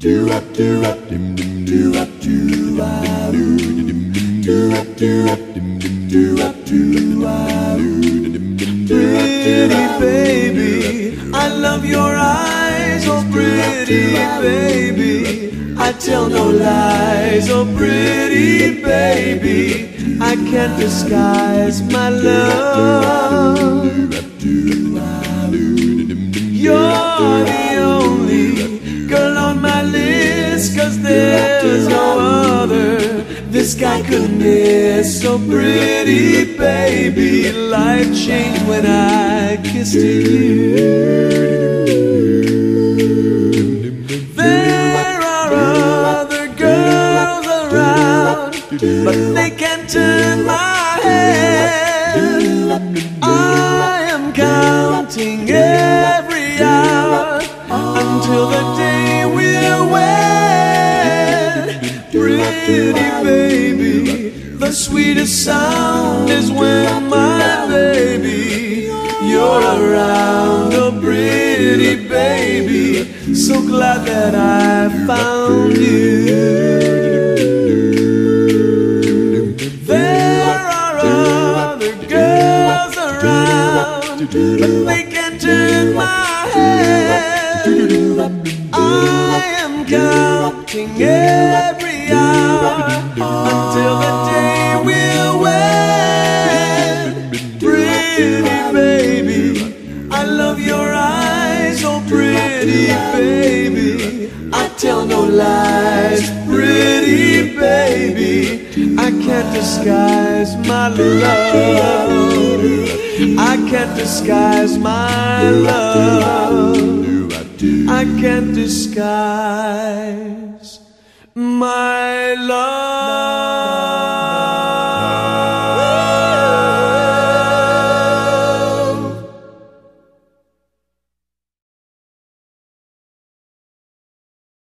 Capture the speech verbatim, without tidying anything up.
Pretty baby, I love your eyes, oh pretty baby, I tell no lies, oh pretty baby, I can't disguise my love. You're the only girl on my list, 'cause there's no other this guy could miss. So pretty baby, life changed when I kissed you. There are other girls around, but they can't turn my head. I am counting every hour until the day we're wed. Pretty baby, the sweetest sound is when my baby, you're around. Oh pretty baby, so glad that I found you. There are other girls around, but they can't turn my head. I am counting every hour until the day we're wed. Pretty baby, I love your eyes, oh pretty baby, I tell no lies. Pretty baby, I can't disguise my love. I can't disguise my love. I can't disguise my love.